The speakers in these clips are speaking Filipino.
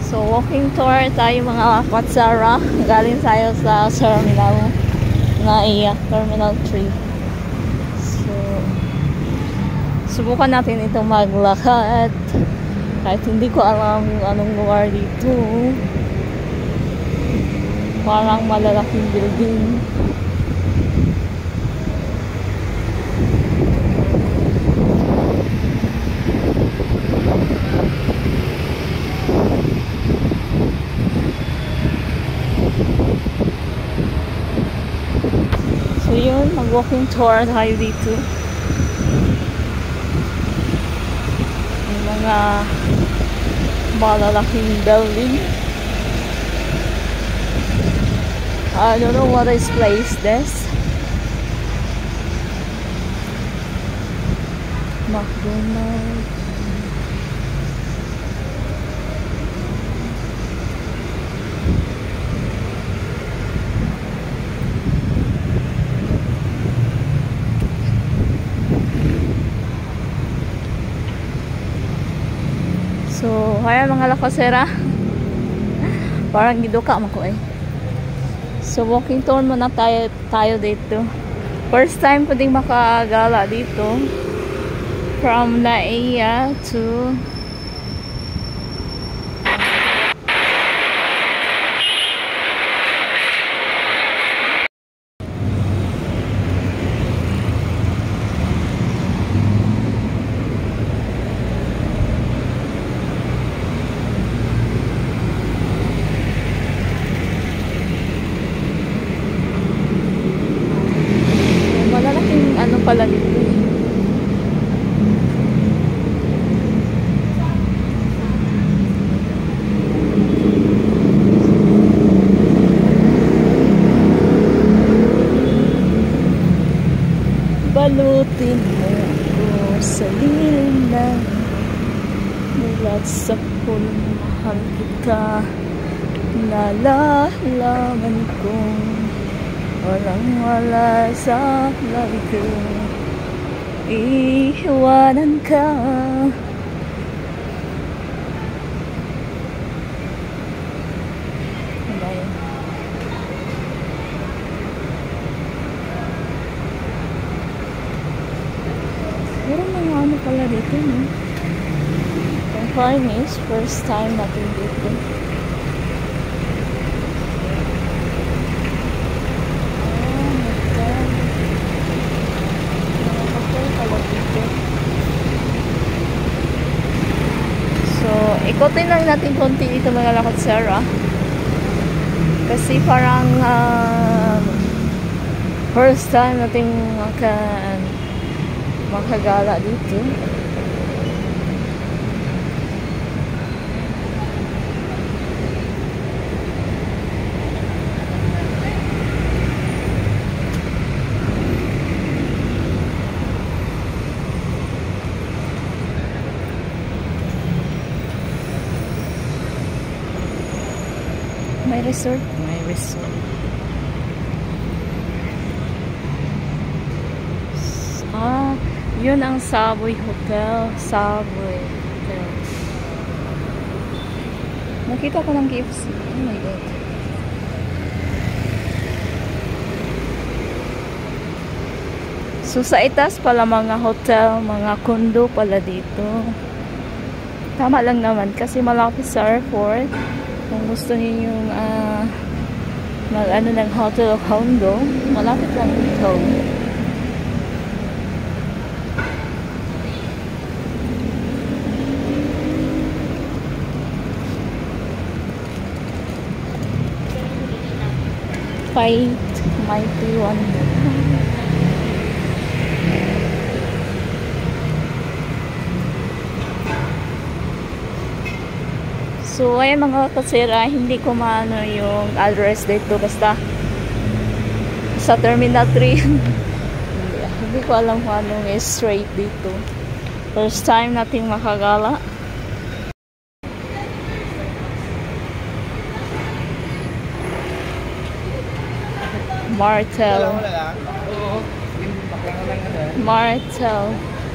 So, walking tour tayo mga Katsara. Galing tayo sa terminal na Terminal 3. So, subukan natin itong maglakad. Kahit hindi ko alam yung anong lugar dito. Parang malalaking building. So yun, mag-walking tour tayo dito. Yung mga malalaking building. I don't know what is place this. McDonald's. So, kaya mga lakasera. Parang giduka mo ko eh. So, walking tour muna tayo dito. First time ko ding makagala dito. From Naiya to pala dito. Balutin mo ko sa lilang mulat sa pulmahal kita. Nalalaman kong walang wala sa labi. Iiwanan ka. Pero mga ano pala dito, no? Ang Farmis, first time natin dito. Ikotin lang natin konti dito mga Katsara. Kasi parang first time natin makagala dito. May resort? May resort. Yun ang Savoy Hotel. Savoy Hotel. Nakita ko ng KFC. Oh my God. So sa itaas pala mga hotel, mga condo pala dito. Tama lang naman kasi malapit sa airport. Kung gusto niyo yung mag-ano ng hotel o condo, malapit lang dito. Fight Mighty Wonder. So, ayan mga Katsara, hindi ko maano yung address dito. Basta sa Terminal 3. Hindi ko alam kung anong straight dito. First time nating makagala. Martel. Martel.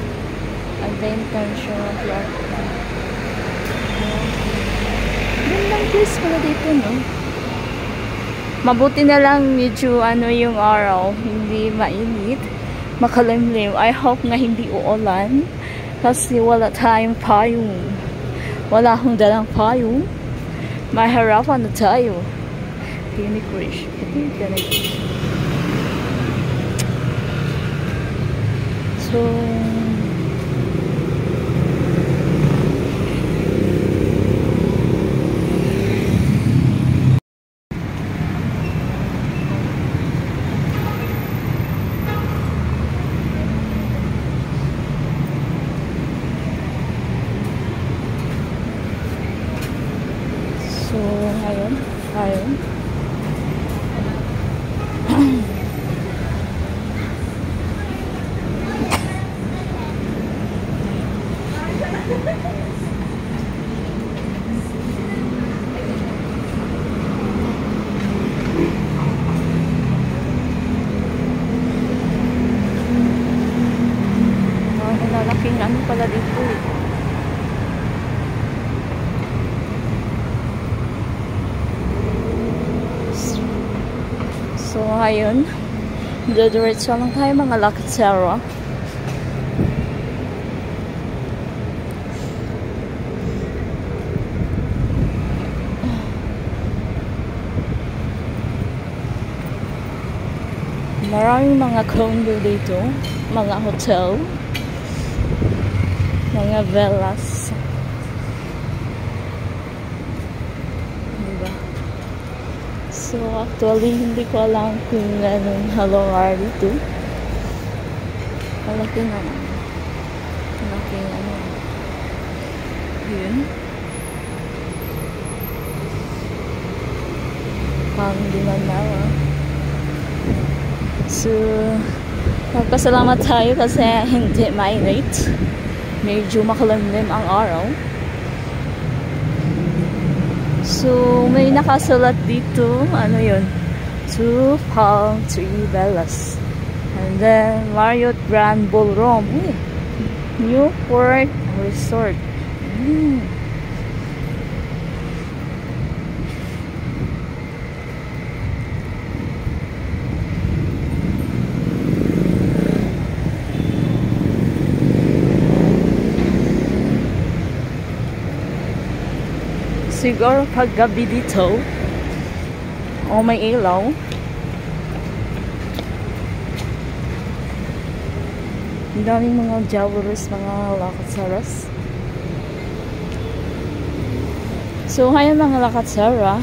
Adventure Platform. Ganda Please pala dito, no? Mabuti na lang medyo ano yung araw, hindi mainit, makalimlim. I hope nga hindi uulan kasi wala tayong payong. Wala akong dalang payong. Mahirapan na tayo. Hindi Krish. So, ayun. Malalaking ano pala dito eh. So, ayun. Diretso lang tayo mga Lakatsara. Maraming mga condo dito. Mga hotel. Mga villas. So, actually, hindi ko alam kung anong halong dito. Malaki naman. Malaki ano. Yun. Pang Dimanawa. So, magpasalamat tayo kasi hindi mainit. Medyo makalimlim ang araw. So, may nakasulat dito, ano yun, 2 palm 3 villas. And then, Marriott Grand Ballroom. Newport Resort. Siguro pag gabi dito, may ilaw. Ang daming mga jewelers, mga Lakatsaras. So, ngayon mga Lakatsara,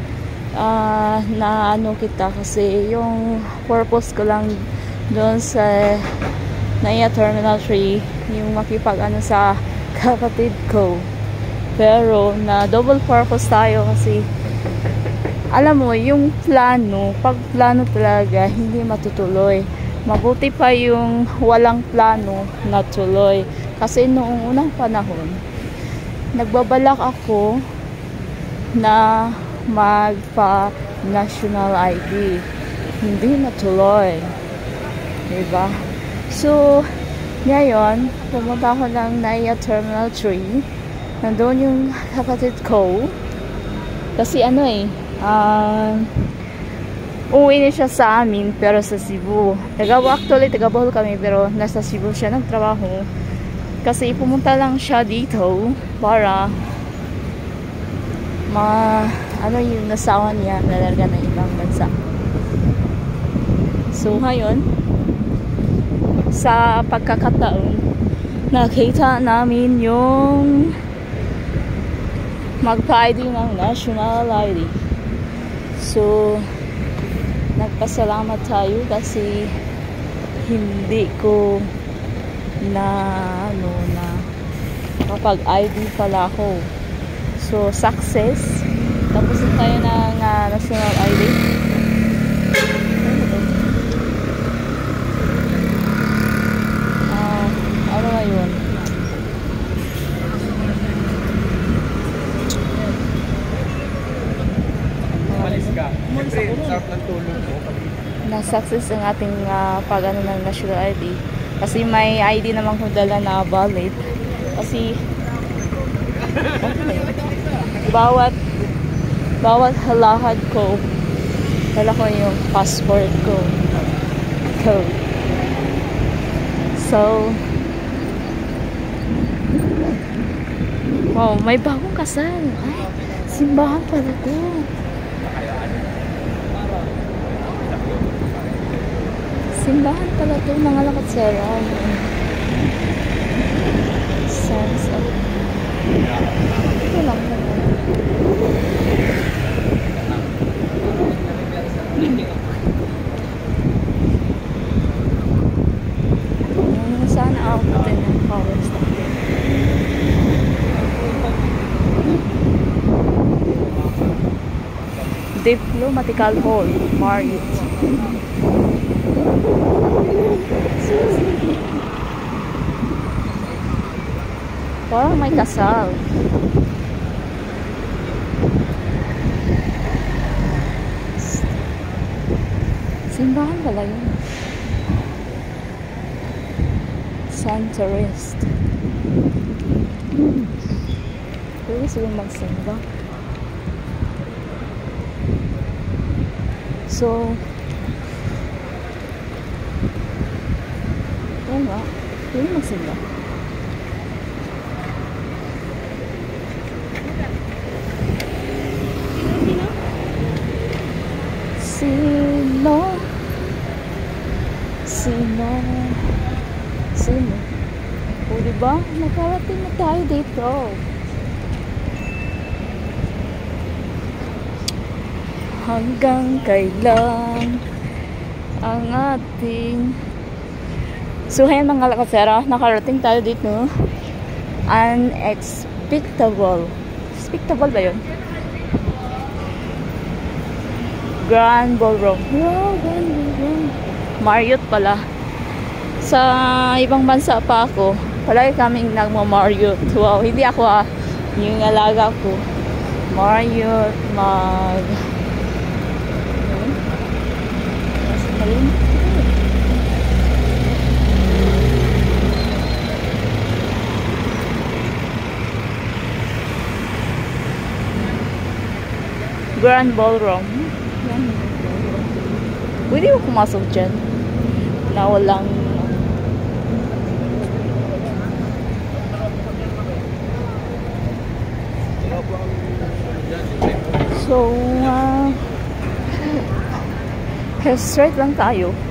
na ano kita kasi yung purpose ko lang doon sa Naya Terminal 3, yung makipag-ano sa kapatid ko. Pero na double purpose tayo kasi alam mo yung plano, pag plano talaga hindi matutuloy. Mabuti pa yung walang plano na tuloy. Kasi noong unang panahon nagbabalak ako na magpa national ID, hindi natuloy, diba? So ngayon pumunta ako ng Naya Terminal 3. Nandun yung kapatid ko. Kasi ano uwi na siya sa amin pero sa Cebu. Actually, taga Bohol kami pero nasa Cebu siya nagtrabaho. Kasi pumunta lang siya dito para yung nasawa niya nalarga ng ibang bansa. So, ngayon, sa pagkakataon, nakita namin yung magpa-ID ng national ID. So, nagpasalamat tayo kasi hindi ko na kapag ID pala ako. So, success. Tapos na tayo ng national ID. Ano na yun? Na-success ang ating pag-ano ng national ID. Kasi may ID naman kung dala na valid. Kasi bawat Bawat halahad ko, dala ko yung passport ko. Code. So, wow, may bagong kasal. Ay, simbahan pala to. Simbahan pala to, mga lakatsera. Sense of... Ito lang pala. Sana ako din ng power stop. Diplomatical Hall, Marriott. Parang may kasal. Simbahan pala yun. Santa Rest. Pwede sila magsimba. So, oo nga, pwede magsimba. Sino? O diba? Nakarating na tayo dito. Hanggang kailan ang ating... So, ayan mga lakatsera, nakarating tayo dito. Unexpectable. Expectable ba yun? Grand Ballroom. Wow, Grand Ballroom. Marriott pala. Sa ibang bansa pa ako, palagi kaming nagma-Marriott. Wow, hindi ako yung alaga ko. Marriott, Grand Ballroom. Pwede mo pumasok dyan na walang so straight lang tayo.